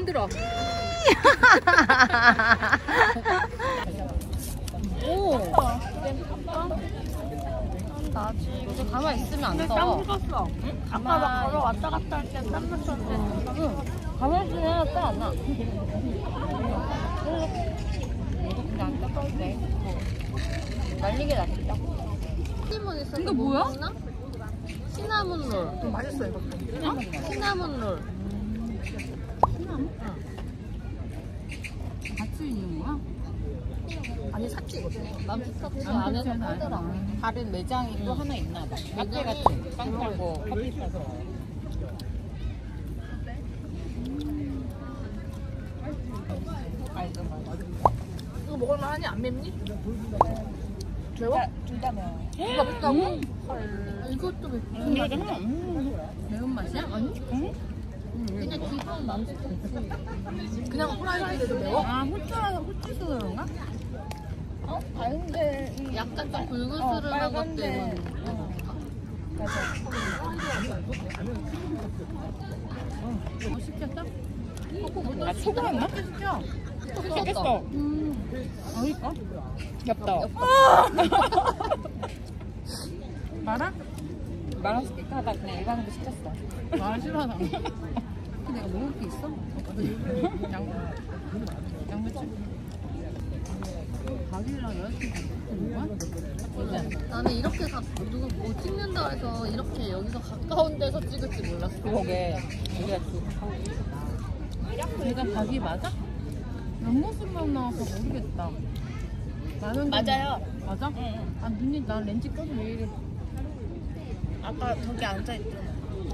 힘들어. 오. 나지. 이거 가만히 있으면 안 돼. 땀 묻었어. 응? 아까 막 걸어 왔다 갔다 할 때 땀 묻었는데. 응. 가만히 있으면 땀안 나. 그냥 안 닦아도 돼. 날리게 놔뒀다. 시나몬 있어. 이거 뭐야? 시나몬 롤. 좀 맛있어 이거. 시나몬 롤. 시나몬? 응. 같이 있는 거야? 아니 샀지거든. 난 스타트 안에서 팔더라. 다른 매장이 또 하나 있나 봐. 카페 같은 빵 팔고 커피 팔고. 이거 먹을만 하니? 안 맵니? 매워? 둘 다 매워. 이거 맵다고? 이것도 맵다. 매운맛이야? 아니? 그냥 기본 맛. 그냥 후라이드도 매워? 아, 후추라서 그런가? 어? 아 근데 약간 좀 불그스름한 것 때문에. 맞아. 맛있겠다? 아, 소금했나? 섞였어. 맛있어? 엽다. 말아? 말아서 하다 그냥 일반으로 시켰어. 말 싫어하나? 내가 먹을 게 있어? 양배추? 가기랑 여자친구 나는 이렇게 누구 뭐 찍는다 해서 이렇게 여기서 가까운 데서 찍을지 몰랐어. 그러게. 걔가 가기 맞아? 옆모습만 나와서 모르겠다. 맞아요. 맞아? 응. 아 눈이 나 렌즈 껴서 왜 이래? 아까 저기 앉아있잖아.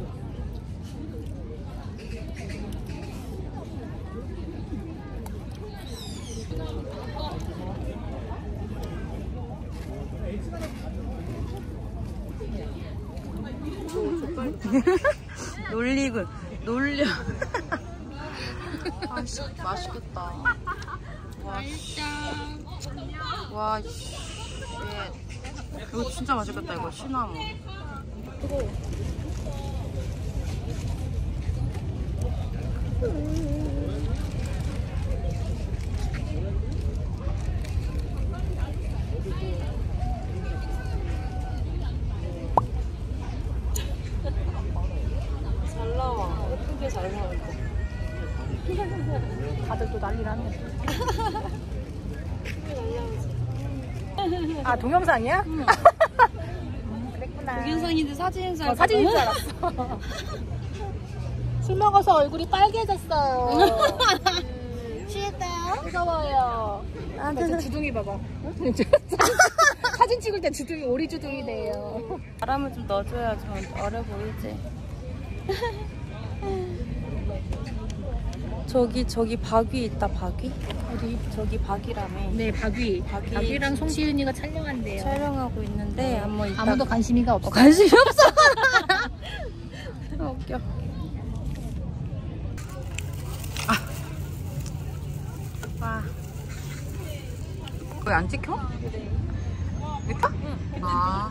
놀려. 아씨, 맛있겠다. 와, 씨. 이거 진짜 맛있겠다, 이거 시나몬. 잘 나와. 예쁘게 잘 나오고. 다들 또 난리 나네. 아, 동영상이야? 응. 그랬구나. 동영상인데 사진인 줄 알았어. 사진인 줄 알았어. 술 먹어서 얼굴이 빨개졌어요. 취했어요? 무서워요. 저 주둥이 봐봐. 사진 찍을 때 주둥이 오리 주둥이 돼요. 바람을 좀 넣어줘야 좀 어려 보이지. 저기 박위 있다. 박위? 어디? 저기 박위라며. 네, 박위랑 송시윤이가 촬영한대요. 촬영하고 있는데 한번 이따 아무도 관심이가 없어. 관심이 없어. 웃겨. 와. 왜 안 찍혀? 그래. 찍혀? 응. 아.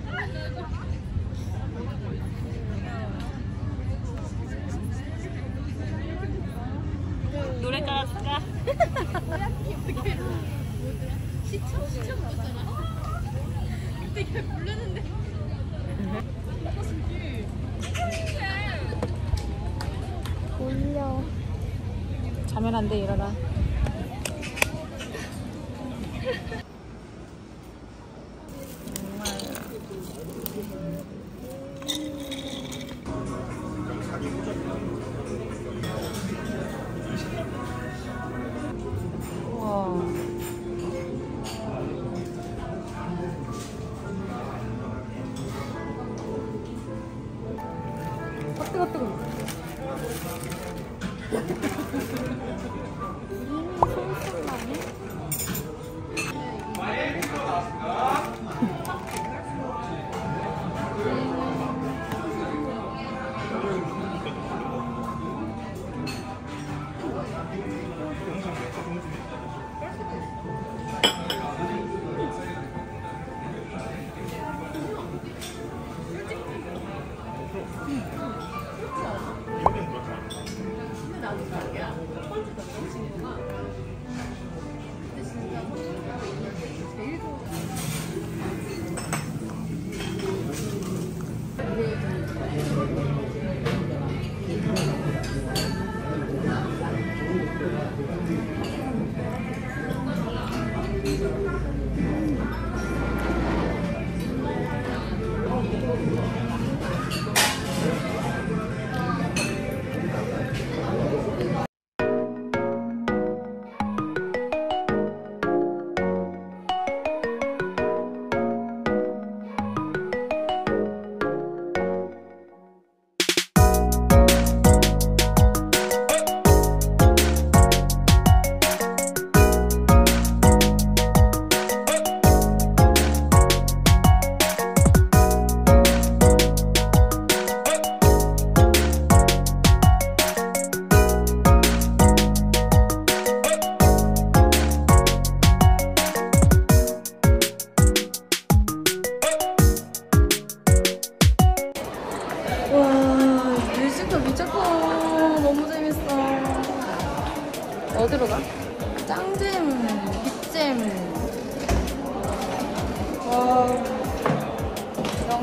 노래 깔았을까? 시청 받았잖아. 그때 걔 부르는데. 올려. 자면 안 돼, 일어나. 뜨거.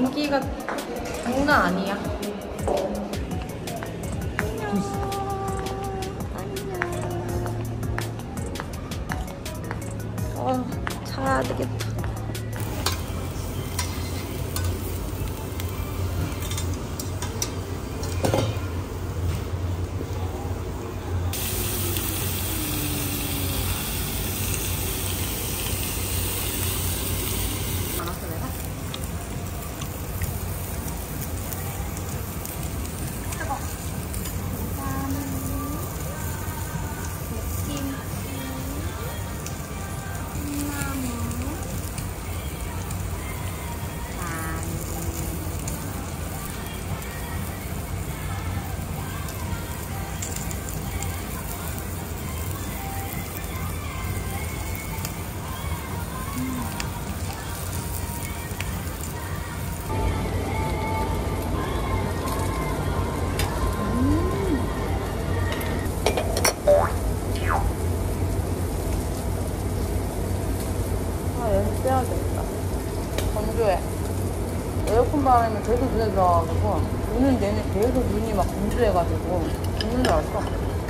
인기가 장난 아니야. 자야 되겠다. 알았어, 내가? 뜨거. 빼야 되겠다. 건조해. 에어컨 바람이 계속 눈에 들어가가지고 오는 내내 계속 눈이 막 건조해가지고 죽는 줄 알았어.